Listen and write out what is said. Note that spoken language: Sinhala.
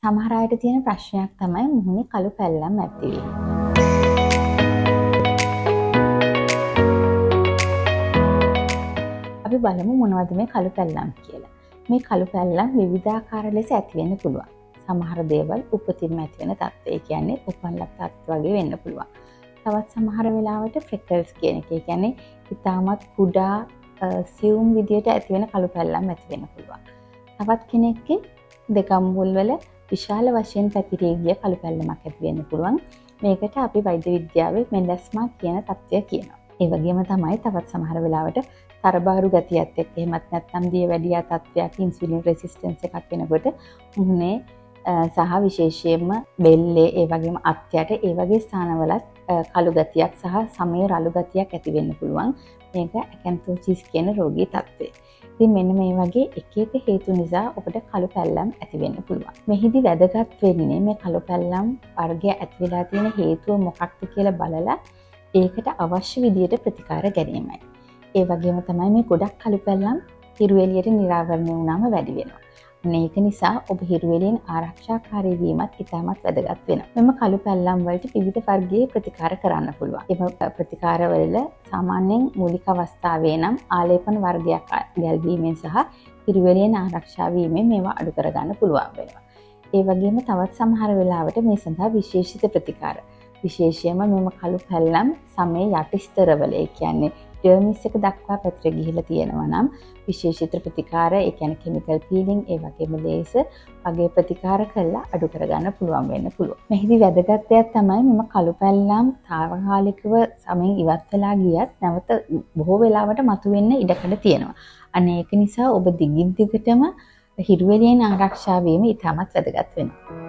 සමහර අයට තියෙන ප්‍රශ්නයක් තමයි මුහුණේ කළු පැල්ලම් ඇතිවීම. අපි බලමු මොනවද මේ කළු පැල්ලම් කියලා. මේ කළු පැල්ලම් විවිධාකාර ලෙස ඇති වෙන්න පුළුවන්. සමහර දේවල් උපතින්ම ඇති වෙන තත්ත්වය. ඒ කියන්නේ උපන්ලක් තත්ත්ව වගේ වෙන්න පුළුවන්. තවත් සමහර වෙලාවට ෆ්‍රෙකල්ස් කියන එක. ඒ කියන්නේ ඉතාමත් කුඩා සියුම් විදියට ඇති වෙන කළු පැල්ලම් ඇති වෙන්න පුළුවන්. තවත් කෙනෙක්ගේ දෙකම් මුල් වල විශාල වශයෙන් පැතිරී ගිය කළු පැල්ලමක් ඇති වෙන්න පුළුවන්. මේකට අපි වෛද්‍ය විද්‍යාවේ මෙලස්මා කියන තත්ත්වය කියනවා. ඒ වගේම තමයි තවත් සමහර වෙලාවට තරබාරු ගතියත් එක්ක එහෙමත් නැත්නම් දියවැඩියා තත්ත්වයක් ඉන්සුලින් රෙසිස්ටන්ස් එකක් වෙනකොට මුහුණේ සහ විශේෂයෙන්ම බෙල්ලේ ඒ වගේම අත් යට ඒ වගේ ස්ථානවලත් කළු ගතියක් සහ සමේ රළු ගතියක් ඇති වෙන්න පුළුවන්. මේක ඇකැන්තෝසිස් කියන රෝගී තත්ත්වය. ඉතින් මෙන්න මේ වගේ එක එක හේතු නිසා ඔබට කළු පැල්ලම් ඇති වෙන්න පුළුවන්. මෙහිදී වැදගත් වෙන්නේ මේ කළු පැල්ලම් වර්ගය ඇති වෙලා තියෙන හේතුව මොකක්ද කියලා බලලා ඒකට අවශ්‍ය විදියට ප්‍රතිකාර ගැනීමයි. ඒ වගේම තමයි මේ ගොඩක් කළු පැල්ලම් හිරු එළියට නිරාවරණය වුණාම වැඩි වෙනවා. ඒක නිසා ඔබ හිරු එළියෙන් ආරක්ෂාකාරී වීමත් ඉතාමත් වැදගත් වෙනවා. මෙම කළු පැල්ලම් වලට විවිධ වර්ගයේ ප්‍රතිකාර කරන්න පුළුවන්. එම ප්‍රතිකාර වල සාමාන්‍යයෙන් මූලික අවස්ථාවේ නම් ආලේපන වර්ගයක් ගැල්වීමෙන් සහ හිරු එළියෙන් ආරක්ෂා වීමෙන් මේවා අඩු කරගන්න පුළුවන් වෙනවා. ඒ වගේම තවත් සමහර වෙලාවට මේ සඳහා විශේෂිත ප්‍රතිකාර විශේෂයෙන්ම මෙම කළු පැල්ලම් සමේ යට ස්තරවල ඒ කියන්නේ ඩර්මිස් එක දක්වා පැතිර ගිහිලා තියෙනවා නම් විශේෂිත ප්‍රතිකාර ඒ කියන්නේ කිමිකල් පීලිං ඒ වගේම ලේසර් වගේ ප්‍රතිකාර කරලා අඩු කරගන්න පුළුවන් වෙන්න පුළුවන්. මෙහිදී වැදගත් දෙයක් තමයි මෙම කළු පැල්ලම් తాවකාලිකව සමෙන් ඉවත් වෙලා ගියත් නැවත බොහෝ වෙලාවට මතුවෙන්න ඉඩකඩ තියෙනවා. අනේ ඒක නිසා ඔබ දිගින් දිගටම හිරු එළියෙන් ආරක්ෂා වීම ඉතාමත් වැදගත් වෙනවා.